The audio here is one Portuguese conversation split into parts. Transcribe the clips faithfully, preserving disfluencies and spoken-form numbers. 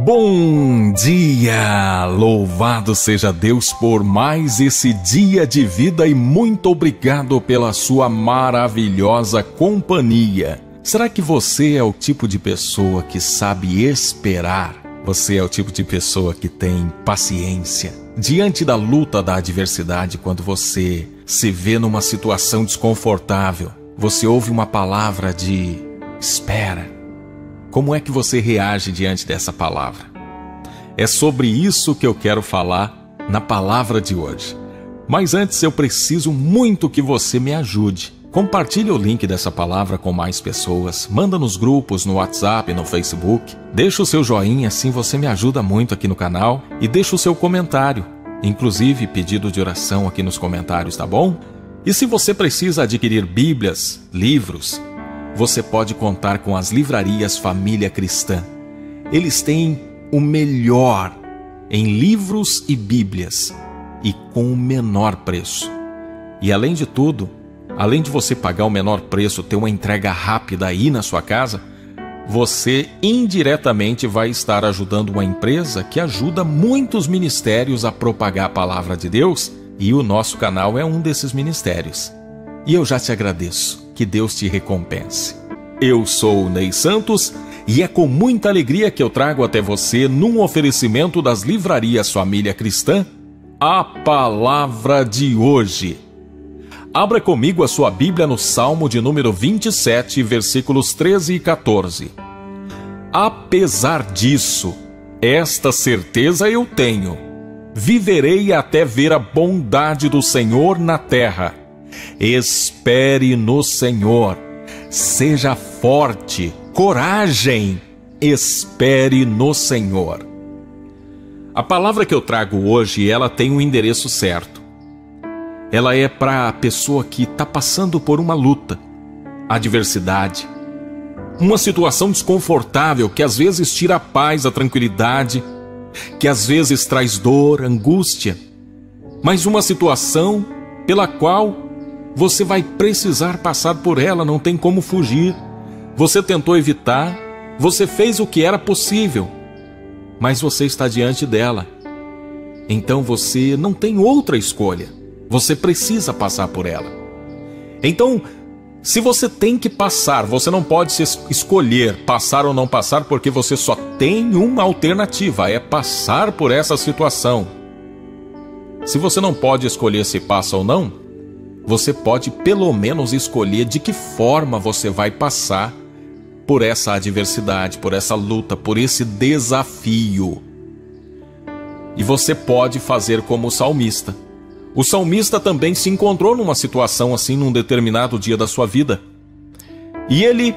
Bom dia! Louvado seja Deus por mais esse dia de vida e muito obrigado pela sua maravilhosa companhia. Será que você é o tipo de pessoa que sabe esperar? Você é o tipo de pessoa que tem paciência? Diante da luta da adversidade, quando você se vê numa situação desconfortável, você ouve uma palavra de espera. Como é que você reage diante dessa palavra? É sobre isso que eu quero falar na palavra de hoje. Mas antes eu preciso muito que você me ajude. Compartilhe o link dessa palavra com mais pessoas. Manda nos grupos, no WhatsApp, no Facebook. Deixa o seu joinha, assim você me ajuda muito aqui no canal. E deixa o seu comentário, inclusive pedido de oração aqui nos comentários, tá bom? E se você precisa adquirir Bíblias, livros, você pode contar com as livrarias Família Cristã. Eles têm o melhor em livros e Bíblias e com o menor preço. E além de tudo, além de você pagar o menor preço, ter uma entrega rápida aí na sua casa, você indiretamente vai estar ajudando uma empresa que ajuda muitos ministérios a propagar a palavra de Deus, e o nosso canal é um desses ministérios. E eu já te agradeço. Que Deus te recompense. Eu sou o Ney Santos e é com muita alegria que eu trago até você, num oferecimento das livrarias Família Cristã, a palavra de hoje. Abra comigo a sua Bíblia no Salmo de número vinte e sete, versículos treze e quatorze. Apesar disso, esta certeza eu tenho: viverei até ver a bondade do Senhor na terra. Espere no Senhor, seja forte, coragem, espere no Senhor. A palavra que eu trago hoje, ela tem um endereço certo. Ela é para a pessoa que está passando por uma luta, adversidade, uma situação desconfortável que às vezes tira a paz, a tranquilidade, que às vezes traz dor, angústia, mas uma situação pela qual você vai precisar passar por ela, não tem como fugir. Você tentou evitar, você fez o que era possível, mas você está diante dela. Então você não tem outra escolha, você precisa passar por ela. Então, se você tem que passar, você não pode se escolher passar ou não passar, porque você só tem uma alternativa, é passar por essa situação. Se você não pode escolher se passa ou não, você pode pelo menos escolher de que forma você vai passar por essa adversidade, por essa luta, por esse desafio. E você pode fazer como o salmista. O salmista também se encontrou numa situação assim num determinado dia da sua vida. E ele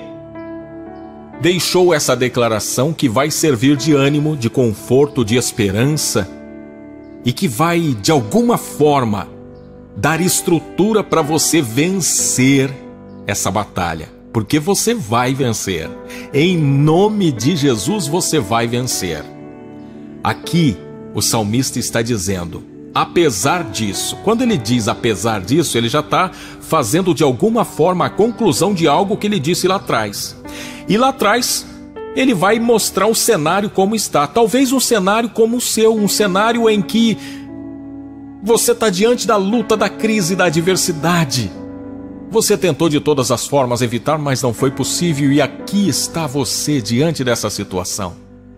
deixou essa declaração que vai servir de ânimo, de conforto, de esperança e que vai, de alguma forma, dar estrutura para você vencer essa batalha, porque você vai vencer. Em nome de Jesus você vai vencer. Aqui o salmista está dizendo, apesar disso. Quando ele diz apesar disso, ele já está fazendo de alguma forma a conclusão de algo que ele disse lá atrás. E lá atrás ele vai mostrar o cenário como está. Talvez um cenário como o seu, um cenário em que você está diante da luta, da crise, da adversidade. Você tentou de todas as formas evitar, mas não foi possível. E aqui está você diante dessa situação.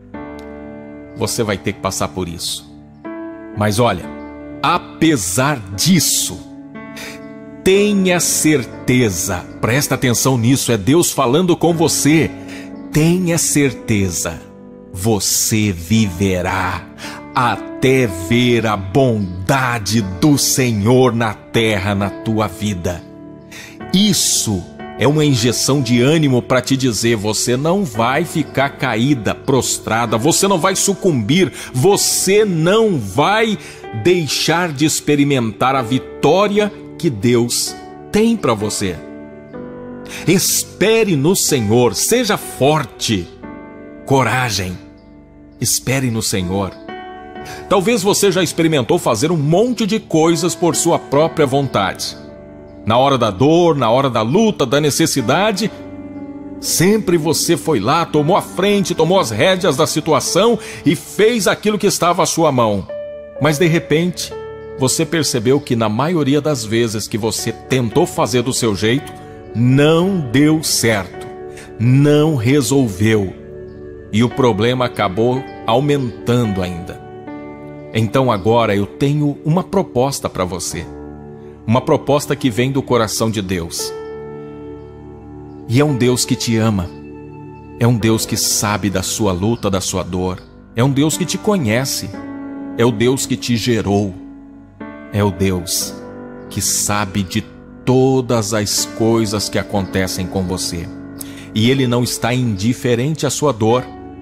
Você vai ter que passar por isso. Mas olha, apesar disso, tenha certeza. Presta atenção nisso, é Deus falando com você. Tenha certeza, você viverá até ver a bondade do Senhor na terra, na tua vida. Isso é uma injeção de ânimo para te dizer, você não vai ficar caída, prostrada, você não vai sucumbir, você não vai deixar de experimentar a vitória que Deus tem para você. Espere no Senhor, seja forte, coragem, espere no Senhor. Talvez você já experimentou fazer um monte de coisas por sua própria vontade. Na hora da dor, na hora da luta, da necessidade, Sempre você foi lá, tomou a frente, tomou as rédeas da situação e fez aquilo que estava à sua mão. Mas de repente, você percebeu que na maioria das vezes que você tentou fazer do seu jeito, não deu certo, não resolveu. E o problema acabou aumentando ainda. Então agora eu tenho uma proposta para você. Uma proposta que vem do coração de Deus. E é um Deus que te ama. É um Deus que sabe da sua luta, da sua dor. É um Deus que te conhece. É o Deus que te gerou. É o Deus que sabe de todas as coisas que acontecem com você. E Ele não está indiferente à sua dor.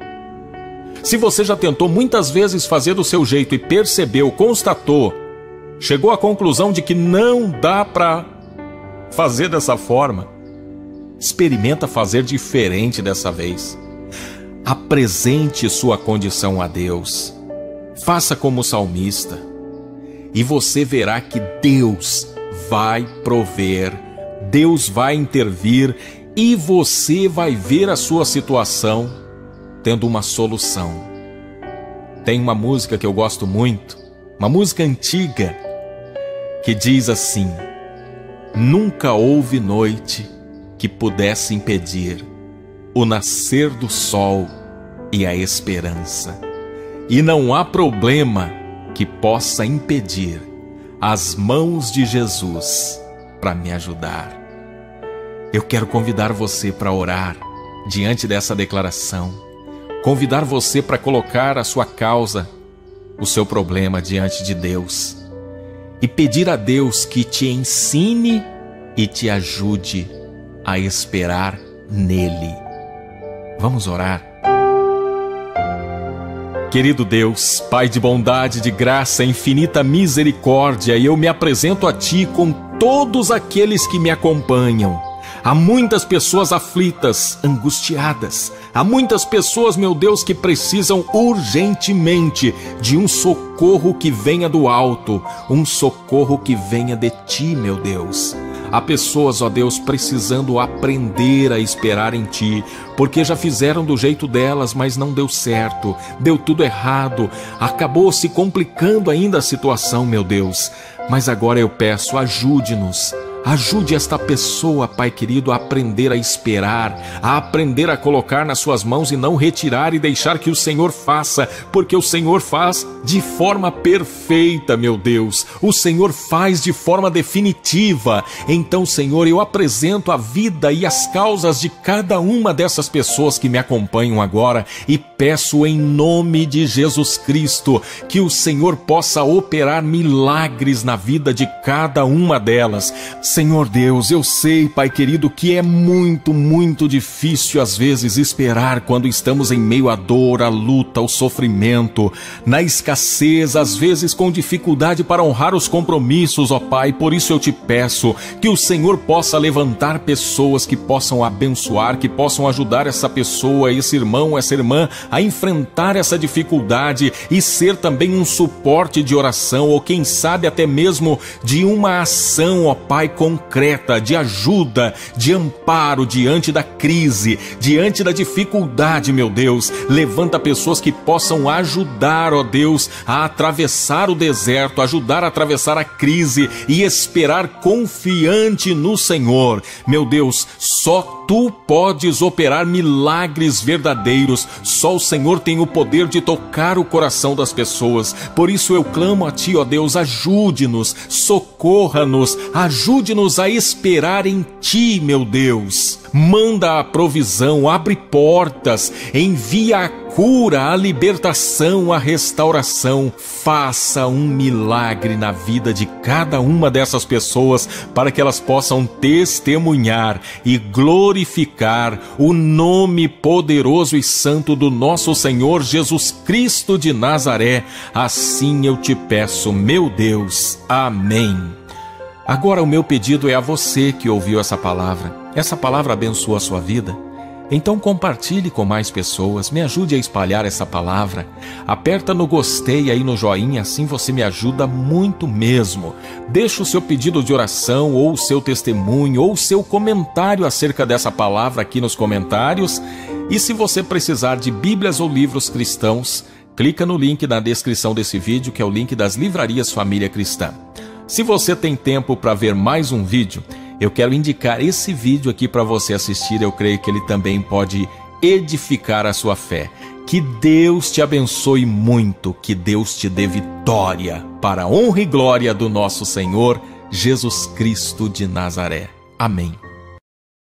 Se você já tentou muitas vezes fazer do seu jeito e percebeu, constatou, chegou à conclusão de que não dá para fazer dessa forma, experimenta fazer diferente dessa vez. Apresente sua condição a Deus. Faça como o salmista. E você verá que Deus vai prover, Deus vai intervir e você vai ver a sua situação tendo uma solução. Tem uma música que eu gosto muito, uma música antiga, que diz assim: nunca houve noite que pudesse impedir o nascer do sol e a esperança. E não há problema que possa impedir as mãos de Jesus para me ajudar. Eu quero convidar você para orar diante dessa declaração. Convidar você para colocar a sua causa, o seu problema diante de Deus. E pedir a Deus que te ensine e te ajude a esperar nele. Vamos orar. Querido Deus, Pai de bondade, de graça, infinita misericórdia, eu me apresento a Ti com todos aqueles que me acompanham. Há muitas pessoas aflitas, angustiadas. Há muitas pessoas, meu Deus, que precisam urgentemente de um socorro que venha do alto, um socorro que venha de Ti, meu Deus. Há pessoas, ó Deus, precisando aprender a esperar em Ti, porque já fizeram do jeito delas, mas não deu certo, deu tudo errado, acabou se complicando ainda a situação, meu Deus. Mas agora eu peço, ajude-nos. Ajude esta pessoa, Pai querido, a aprender a esperar, a aprender a colocar nas suas mãos e não retirar e deixar que o Senhor faça, porque o Senhor faz de forma perfeita, meu Deus. O Senhor faz de forma definitiva. Então, Senhor, eu apresento a vida e as causas de cada uma dessas pessoas que me acompanham agora e peço em nome de Jesus Cristo que o Senhor possa operar milagres na vida de cada uma delas. Senhor Deus, eu sei, Pai querido, que é muito, muito difícil às vezes esperar quando estamos em meio à dor, à luta, ao sofrimento, na escassez, às vezes com dificuldade para honrar os compromissos, ó Pai. Por isso eu te peço que o Senhor possa levantar pessoas que possam abençoar, que possam ajudar essa pessoa, esse irmão, essa irmã a enfrentar essa dificuldade e ser também um suporte de oração, ou quem sabe até mesmo de uma ação, ó Pai, concreta, de ajuda, de amparo diante da crise, diante da dificuldade, meu Deus. Levanta pessoas que possam ajudar, ó Deus, a atravessar o deserto, ajudar a atravessar a crise e esperar confiante no Senhor. Meu Deus, só Tu podes operar milagres verdadeiros. Só o Senhor tem o poder de tocar o coração das pessoas. Por isso eu clamo a Ti, ó Deus, ajude-nos, socorra-nos, ajude-nos a esperar em Ti, meu Deus. Manda a provisão, abre portas, envia a cura, a libertação, a restauração. Faça um milagre na vida de cada uma dessas pessoas para que elas possam testemunhar e glorificar o nome poderoso e santo do nosso Senhor Jesus Cristo de Nazaré. Assim eu te peço, meu Deus. Amém. Agora o meu pedido é a você que ouviu essa palavra. Essa palavra abençoa a sua vida. Então compartilhe com mais pessoas, me ajude a espalhar essa palavra. Aperta no gostei aí no joinha, assim você me ajuda muito mesmo. Deixa o seu pedido de oração, ou o seu testemunho, ou o seu comentário acerca dessa palavra aqui nos comentários. E se você precisar de Bíblias ou livros cristãos, clica no link na descrição desse vídeo, que é o link das livrarias Família Cristã. Se você tem tempo para ver mais um vídeo, eu quero indicar esse vídeo aqui para você assistir. Eu creio que ele também pode edificar a sua fé. Que Deus te abençoe muito, que Deus te dê vitória, para a honra e glória do nosso Senhor Jesus Cristo de Nazaré. Amém.